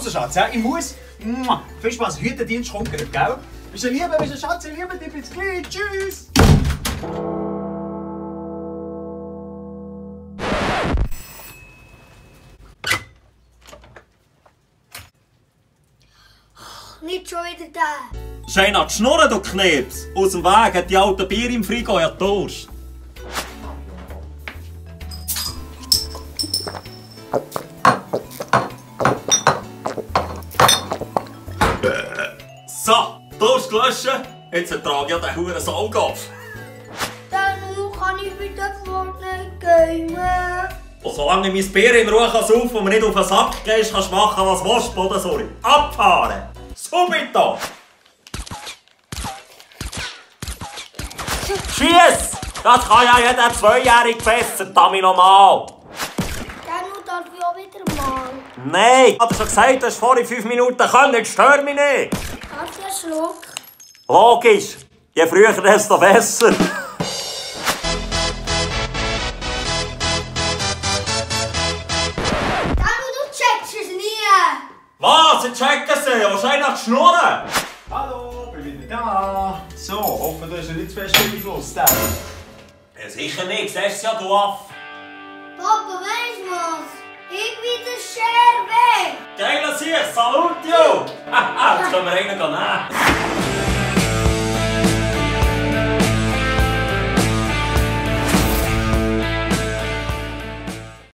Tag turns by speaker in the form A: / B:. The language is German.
A: Also Schatz, ja, ich muss. Viel Spaß, heute der Dienst kommt gerade, gell? Bist du lieb, bist du Schatz, ich liebe dich, bis gleich. Tschüss!
B: Nicht schon wieder da.
C: Schein an die Schnurren, du Knebs! Aus dem Weg hat die alte Bier im Frigo ja Durst. So, Durst gelöschen. Jetzt ertrage ich ja den huren Saugapf.
B: Dann kann ich wieder vorne gehen.
C: Und solange ich mein Bier in Ruhe saufen kann und mir nicht auf den Sack gehst, kannst du machen, was du willst, Bodensäure. Abfahren! Subito! Schiess! Das kann ja jeder Zweijährige besser, damit normal.
B: Dann darf ich auch wieder mal.
C: Nein, ich hab schon gesagt, du hast vorhin 5 Minuten können, jetzt stör mich nicht.
B: Hast du einen Schluck?
C: Logisch, je früher, desto besser.
B: Du checkst es nie.
C: Was? Ich checke sie, wahrscheinlich nach die Schnurren.
A: Hallo, bin wieder da. So, hoffe, du hast nicht zu fest beeinflusst.
C: Ja, sicher nicht, siehst du ja, du Aff.
B: Papa, weißt du was? Ich will den Scherbe.
C: Geiler Sieg, Salut, jo! Haha, jetzt können wir einen nehmen.